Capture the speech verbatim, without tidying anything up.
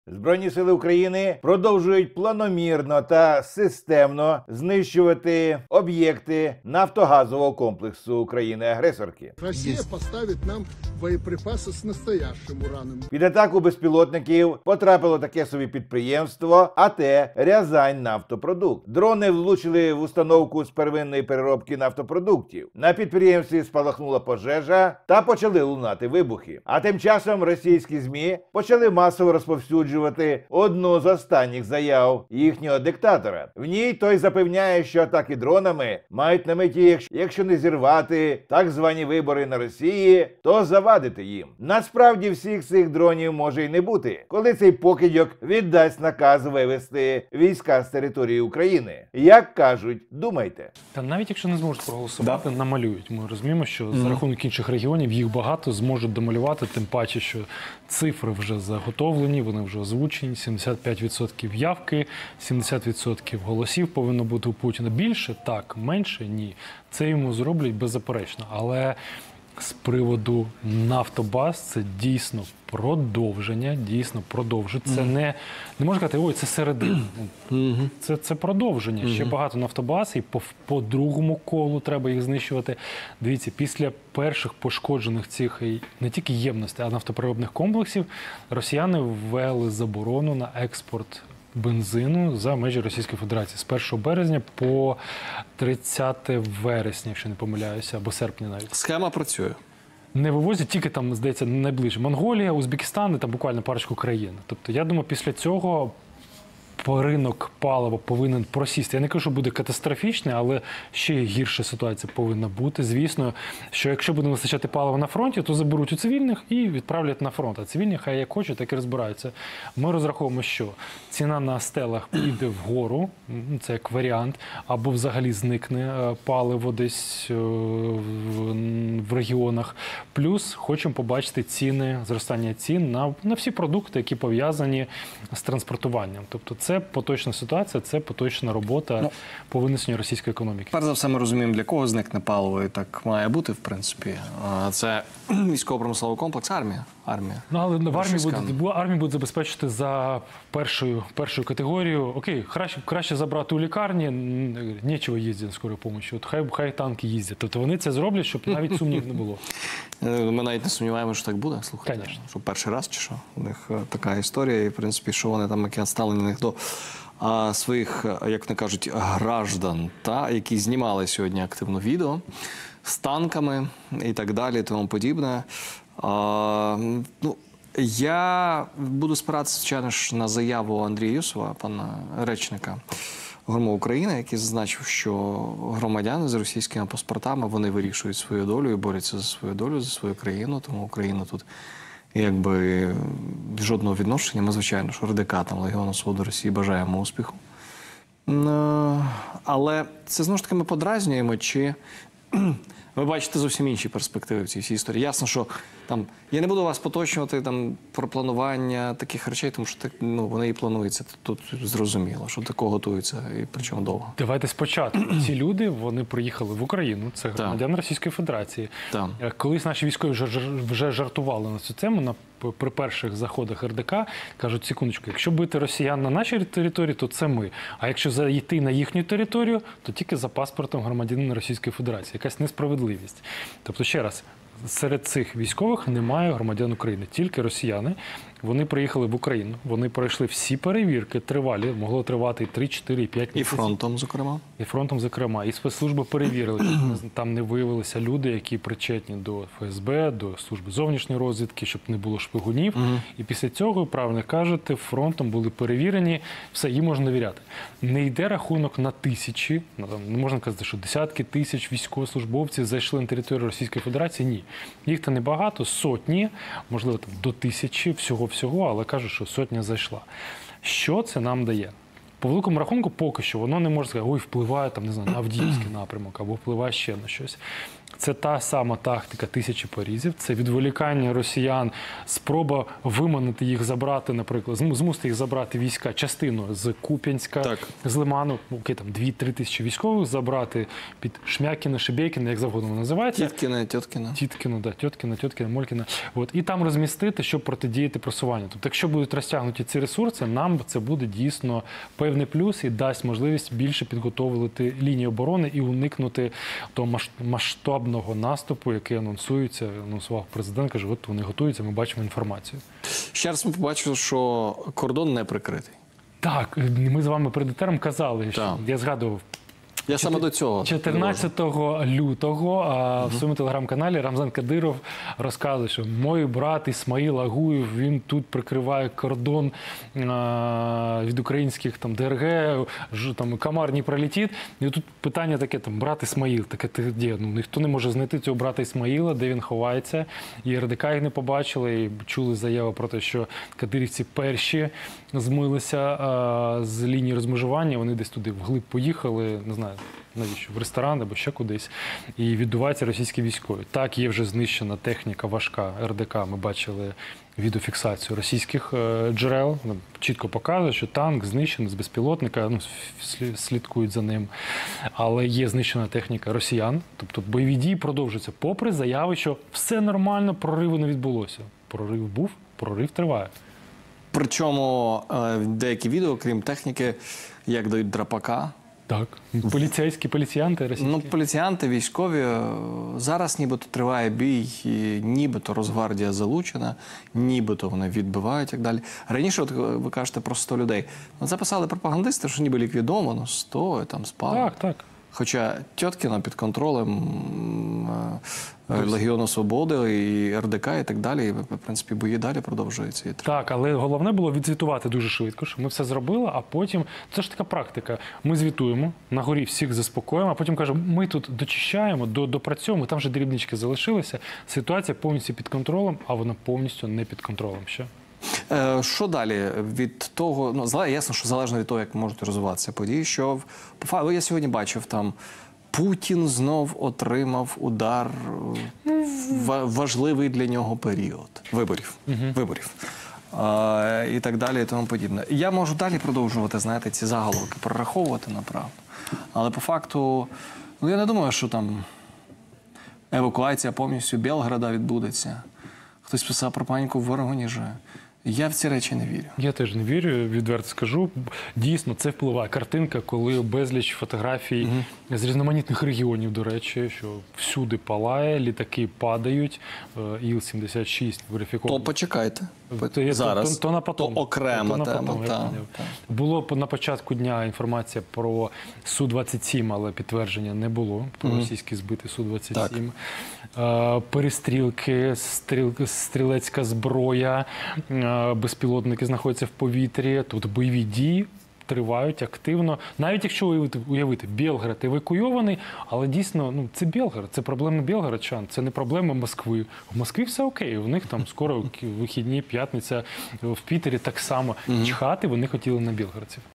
Збройні сили України продовжують планомірно та системно знищувати об'єкти нафтогазового комплексу України-агресорки. Росія поставить нам боєприпаси з настоящим ураном. Під атаку безпілотників потрапило таке собі підприємство АТ «Рязань Нафтопродукт». Дрони влучили в установку з первинної переробки нафтопродуктів. На підприємстві спалахнула пожежа та почали лунати вибухи. А тим часом російські ЗМІ почали масово розповсюджувати одну з останніх заяв їхнього диктатора. В ній той запевняє, що атаки дронами мають на меті, якщо не зірвати так звані вибори на Росії, то завадити їм. Насправді всіх цих дронів може й не бути, коли цей покидьок віддасть наказ вивести війська з території України. Як кажуть, думайте. Та навіть якщо не зможуть проголосувати, да. намалюють. Ми розуміємо, що mm-hmm. за рахунок інших регіонів їх багато зможуть домалювати, тим паче, що цифри вже заготовлені, вони вже озвучені, сімдесят п'ять відсотків явки, сімдесят відсотків голосів повинно бути у Путіна. Більше? Так. Менше? Ні. Це йому зроблять беззаперечно. Але з приводу Нафтобаз це дійсно продовження, дійсно продовжить. Це не, не можна сказати, ой, це середина. Це, це продовження. Ще багато нафтобаз, і по, по другому колу треба їх знищувати. Дивіться, після перших пошкоджених цих не тільки ємностей, а нафтопереробних комплексів, росіяни ввели заборону на експорт бензину за межі Російської Федерації з першого березня по тридцяте вересня, якщо не помиляюся, або серпня навіть. Схема працює. Не вивозять тільки там, здається, найближче. Монголія, Узбекистан і там буквально парочку країн. Тобто, я думаю, після цього ринок палива повинен просісти. Я не кажу, що буде катастрофічний, але ще гірша ситуація повинна бути. Звісно, що якщо буде вистачати палива на фронті, то заберуть у цивільних і відправлять на фронт. А цивільні хай як хочуть, так і розбираються. Ми розраховуємо, що ціна на стелах піде вгору, це як варіант, або взагалі зникне паливо десь в регіонах. Плюс хочемо побачити ціни, зростання цін на, на всі продукти, які пов'язані з транспортуванням. Тобто це Це поточна ситуація, це поточна робота ну, по винесенню російської економіки. Перш за все ми розуміємо, для кого зникне паливо, і так має бути, в принципі. Це військово-промисловий комплекс, армія. армія. Ну, але в армії буде, армія буде забезпечити за першою, першою категорією. Окей, краще, краще забрати у лікарні, нічого їздити на скорій допомоги. От хай, хай танки їздять. Тобто вони це зроблять, щоб навіть сумнів не було. Ми навіть не сумніваємо, що так буде, слухайте. Конечно. Що перший раз чи що? У них така історія, і, в принципі, що вони там, які ставлені на них до а, своїх, як не кажуть, граждан, та, які знімали сьогодні активно відео з танками і так далі, і тому подібне. А, ну, я буду спиратися, звичайно ж, на заяву Андрія Юсова, пана речника ГРМО України, який зазначив, що громадяни з російськими паспортами, вони вирішують свою долю і борються за свою долю, за свою країну, тому Україна тут якби жодного відношення. Ми, звичайно, що РДК, там, Легіону Свободи Росії, бажаємо успіху. Але це, знову ж таки, ми подразнюємо, чи ви бачите зовсім інші перспективи в цій всій історії. Ясно, що там, я не буду вас поточнювати там, про планування таких речей, тому що так, ну, вони і плануються. Тут зрозуміло, що такого готується, і причому довго. Давайте спочатку. Ці люди, вони приїхали в Україну, це громадяни Російської Федерації. Так. Колись наші військові вже, вже жартували на цю тему, на при перших заходах РДК, кажуть, секундочку, якщо бити росіян на нашій території, то це ми. А якщо зайти на їхню територію, то тільки за паспортом громадянина Російської Федерації. Якась несправедливість. Тобто, ще раз, серед цих військових немає громадян України, тільки росіяни. Вони приїхали в Україну, вони пройшли всі перевірки, тривалі, могло тривати і три, чотири, п'ять місяців. І фронтом, зокрема. І фронтом, зокрема. І спецслужби перевірили, щоб там не виявилися люди, які причетні до ФСБ, до служби зовнішньої розвідки, щоб не було шпигунів. Угу. І після цього, правильно кажете, фронтом були перевірені, все, їм можна довіряти. Не йде рахунок на тисячі, не можна казати, що десятки тисяч військовослужбовців зайшли на територію Російської Федерації. Ні. Їх то небагато, сотні, можливо, там, до тисячі, всього всього, але кажуть, що сотня зайшла. Що це нам дає? По великому рахунку, поки що, воно не може сказати, ой, впливає там, не знаю, на Авдіївський напрямок, або впливає ще на щось. Це та сама тактика тисячі порізів, це відволікання росіян, спроба виманити їх, забрати, наприклад, зму- змусити їх забрати війська, частину з Куп'янська, Так. з Лиману, окей, там дві-три тисячі військових забрати під Шмякіна, Шебекіна, як завгодно воно називається. Тіткіна, тіткіна. Тіткіна, да, Тьоткіна, Тьоткіна, Молькіна. От, і там розмістити, щоб протидіяти просуванню. Тобто, якщо будуть розтягнуті ці ресурси, нам це буде дійсно певний плюс і дасть можливість більше підготовити лінії оборони і уникнути того маш- масштабного наступу, який анонсується, анонсував президент, каже, от вони готуються, ми бачимо інформацію. Ще раз ми побачили, що кордон не прикритий. Так, ми з вами перед етером казали, що Так. я згадував, Я саме до цього. чотирнадцятого лютого а, в своєму телеграм-каналі Рамзан Кадиров розказує, що мій брат Ісмаїл Агуєв, він тут прикриває кордон а, від українських там ДРГ, ж, там комар не пролетить. І тут питання таке, там, брат Ісмаїл, таке ти де? Ну, ніхто не може знайти цього брата Ісмаїла, де він ховається. І РДК їх не побачили, і чули заяву про те, що кадирівці перші змилися а, з лінії розмежування, вони десь туди вглиб поїхали, не знаю, навіщо, в ресторан або ще кудись, і відбуваються російські військові. Так, є вже знищена техніка важка РДК, ми бачили відеофіксацію російських е, джерел, Нам чітко показує, що танк знищений з безпілотника, ну, слі- слідкують за ним, але є знищена техніка росіян, тобто бойові дії продовжуються, попри заяви, що все нормально, прориву не відбулося. Прорив був, прорив триває. Причому е, деякі відео, крім техніки, як дають драпака. Так, поліцейські, поліціянти російські. Ну, поліціянти, військові, е, зараз нібито триває бій, і нібито Росгвардія залучена, нібито вони відбивають і так далі. Раніше, от ви кажете про сто людей, ну, записали пропагандисти, що ніби ліквідовано, сто, і там спали. Так, так. Хоча Тьоткіна під контролем е, е, Легіону Свободи і РДК і так далі, і, в принципі, бої далі продовжуються. І Так, але головне було відзвітувати дуже швидко, що ми все зробили, а потім, це ж така практика, ми звітуємо, на горі всіх заспокоїмо, а потім кажемо, ми тут дочищаємо, до- допрацьовуємо, там вже дрібнички залишилися, ситуація повністю під контролем, а вона повністю не під контролем ще. Е, Що далі від того? Ну, зала- ясно, що залежно від того, як можуть розвиватися події. Що в по фа- я сьогодні бачив там. Путін знов отримав удар е, ва- важливий для нього період виборів. Виборів. Е, і так далі, і тому подібне. Я можу далі продовжувати, знаєте, ці заголовки, прораховувати направду. Але по факту, ну я не думаю, що там евакуація повністю Білграда відбудеться. Хтось писав про паніку в Воронежі. Я в ці речі не вірю. Я теж не вірю, відверто скажу. Дійсно, це впливає. Картинка, коли безліч фотографій з різноманітних регіонів, до речі, що всюди палає, літаки падають, Іл сімдесят шість верифіковано. То почекайте. То є- Зараз. то, то, на потом. То окрема То на тема. потом, я та, поняв. та. Було по- на початку дня інформація про Су двадцять сім, але підтвердження не було про російський збитий Су двадцять сім. Е, Перестрілки, стріл, стрілецька зброя, е, безпілотники знаходяться в повітрі. Тут бойові дії тривають активно. Навіть якщо уявити, уявити Білград евакуйований, але дійсно, ну, це Білград, це проблеми білградчан, це не проблема Москви. В Москві все окей, у них там скоро вихідні, п'ятниця, в Пітері так само. Чхати вони хотіли на білградців.